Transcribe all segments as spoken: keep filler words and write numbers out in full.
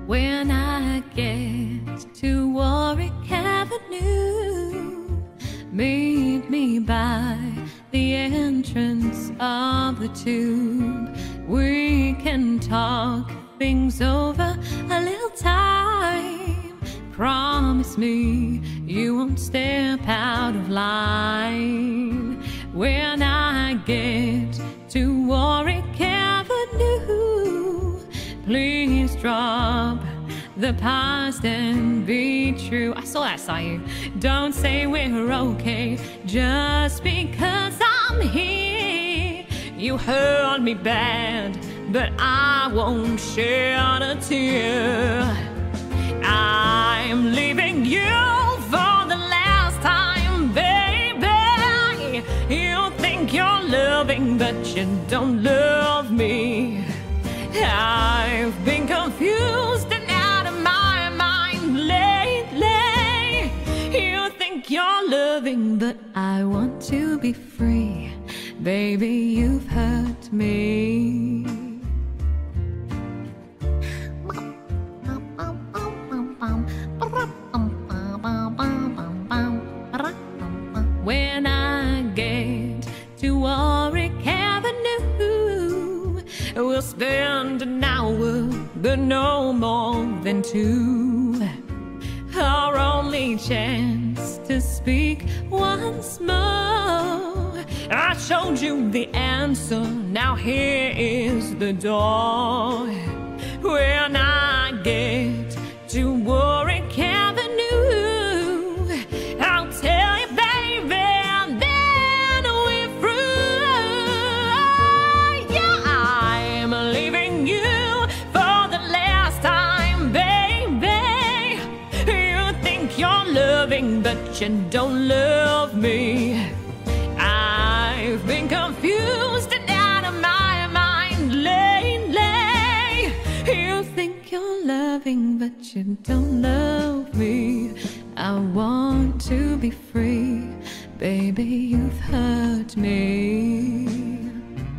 When I get to Warwick Avenue, meet me by the entrance of the tube. We can talk things over a little time. Promise me you won't step out of line. When I get to Warwick Avenue, please drop the past and be true. I saw that sign. Don't say we're okay just because I'm here. You hurt me bad, but I won't shed a tear. I'm leaving you for the last time, baby. You think you're loving, but you don't love me. I've been confused and out of my mind lately. You think you're loving, but I want to be free. Baby, you've hurt me. When I get to Warwick Avenue, we'll spend an hour, but no more than two. Our only chance to speak once more. I showed you the answer, now here is the door. When I get to Warwick Avenue, I'll tell you, baby, then we're through. Yeah, I'm leaving you for the last time, baby. You think you're loving, but you don't love me. I've been confused and out of my mind lately. You think you're loving, but you don't love me. I want to be free. Baby, you've hurt me.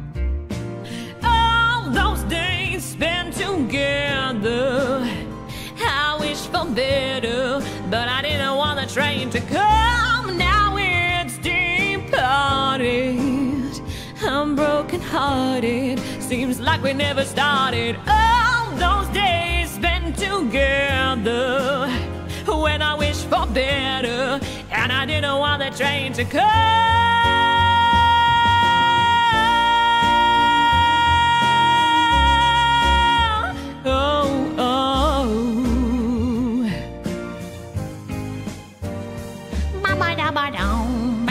All those days spent together, I wish for better, but I didn't want the train to come. Now it's departed. I'm broken hearted. Seems like we never started. All those days spent together, when I wish for better, and I didn't want the train to come. Oh, oh. Ba-ba-da-ba-dum.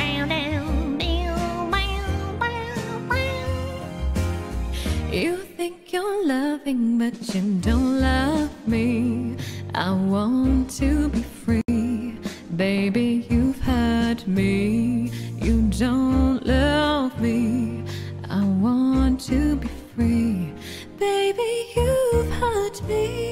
You think you're loving, but you don't love me. I want to be free. Baby, you've hurt me. You don't love me. I want to be free. Baby, you've hurt me.